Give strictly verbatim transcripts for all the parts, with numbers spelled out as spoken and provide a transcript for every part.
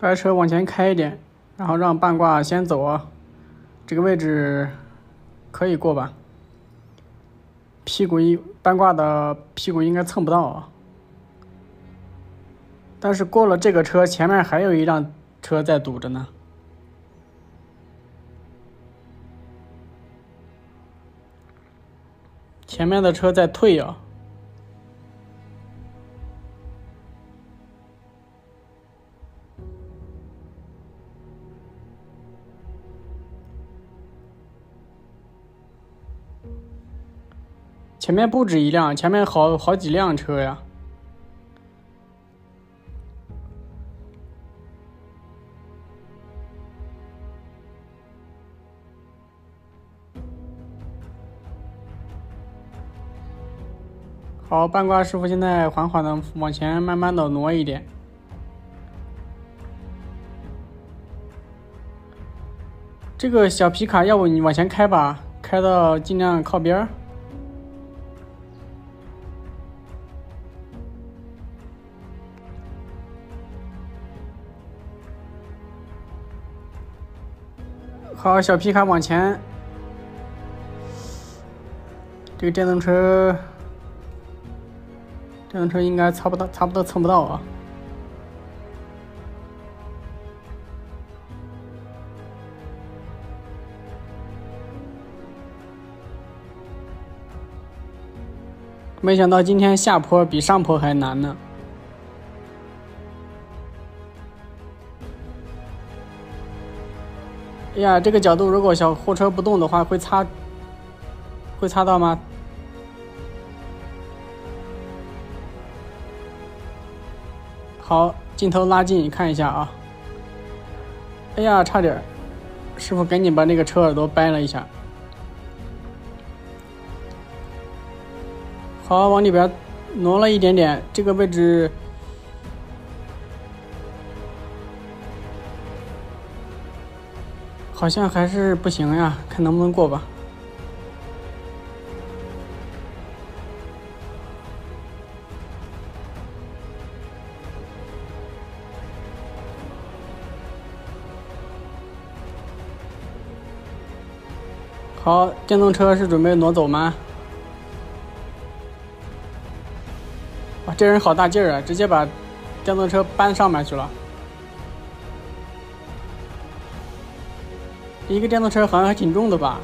把车往前开一点，然后让半挂先走啊。这个位置可以过吧？屁股一半挂的屁股应该蹭不到啊。但是过了这个车，前面还有一辆车在堵着呢。前面的车在退啊。前面不止一辆，前面好好几辆车呀。好，半挂师傅现在缓缓的往前慢慢的挪一点。这个小皮卡要不你往前开吧，开到尽量靠边。好，小皮卡往前。这个电动车，电动车应该差不到，差不多蹭不到啊。没想到今天下坡比上坡还难呢。哎呀，这个角度如果小货车不动的话，会擦，会擦到吗？好，镜头拉近看一下啊。哎呀，差点，师傅赶紧把那个车耳朵掰了一下。好，往里边挪了一点点，这个位置。好像还是不行呀，看能不能过吧。好，电动车是准备挪走吗？哇，这人好大劲儿啊，直接把电动车搬上面去了。一个电动车好像还挺重的吧？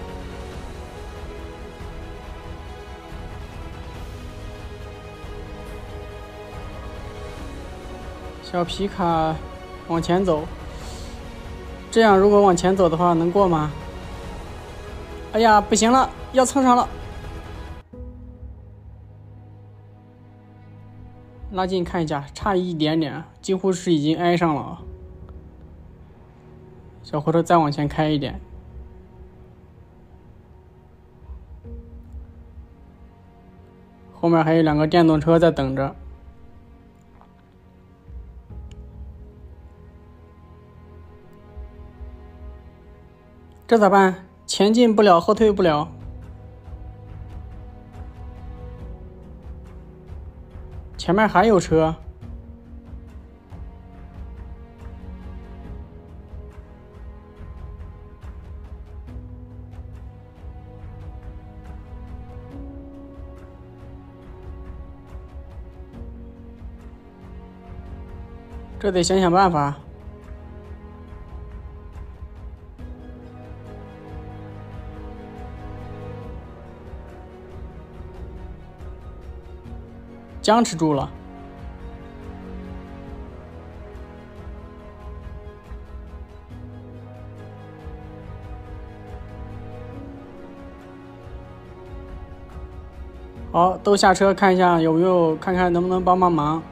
小皮卡往前走，这样如果往前走的话，能过吗？哎呀，不行了，要蹭上了！拉近看一下，差一点点，几乎是已经挨上了。小货车再往前开一点，后面还有两个电动车在等着。这咋办？前进不了，后退不了。前面还有车。这得想想办法。僵持住了。好，都下车看一下有没有，看看能不能帮帮忙。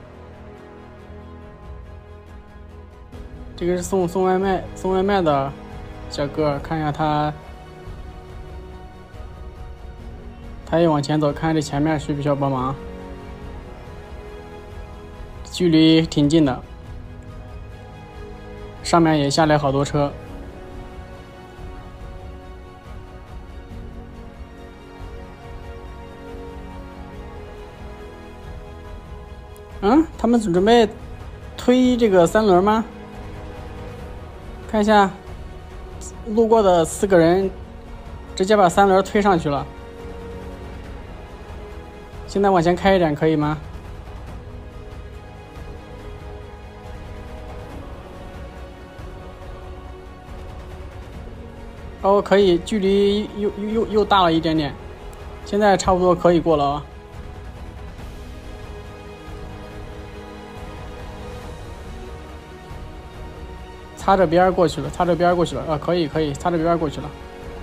这个是送送外卖送外卖的小哥，看一下他，他也往前走，看这前面需不需要帮忙。距离挺近的，上面也下来好多车。嗯，他们准备推这个三轮吗？ 看一下，路过的四个人直接把三轮推上去了。现在往前开一点可以吗？哦，可以，距离又又又又大了一点点，现在差不多可以过了啊。擦着边儿过去了，擦着边儿过去了，啊，可以可以，擦着边儿过去了。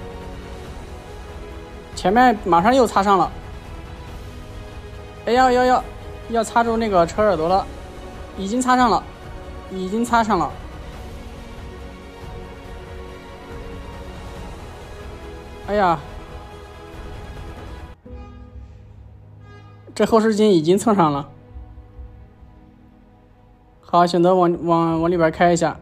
前面马上又擦上了，哎呀要要要擦住那个车耳朵了，已经擦上了，已经擦上了。哎呀，这后视镜已经蹭上了。好，选择往往往里边开一下。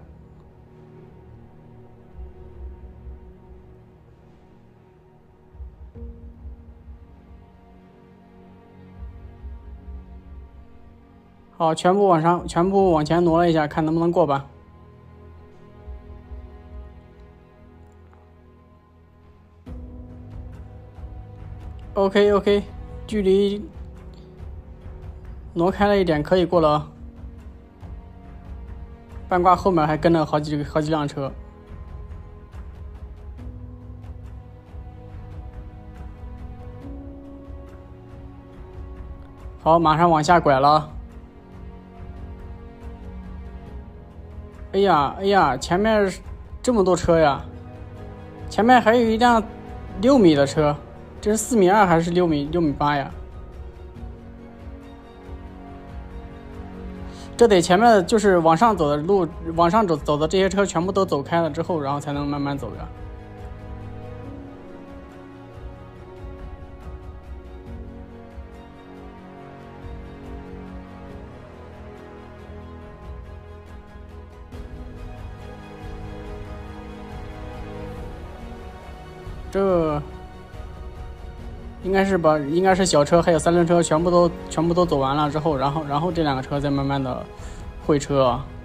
好，全部往上，全部往前挪了一下，看能不能过吧。OK OK， 距离挪开了一点，可以过了啊。半挂后面还跟着好几好几辆车。好，马上往下拐了。哎呀哎呀，前面这么多车呀！前面还有一辆六米的车，这是四米二还是六米六米八呀？这得前面就是往上走的路，往上走走的这些车全部都走开了之后，然后才能慢慢走呀。这应该是把应该是小车还有三轮车全部都全部都走完了之后，然后然后这两个车再慢慢的会车啊。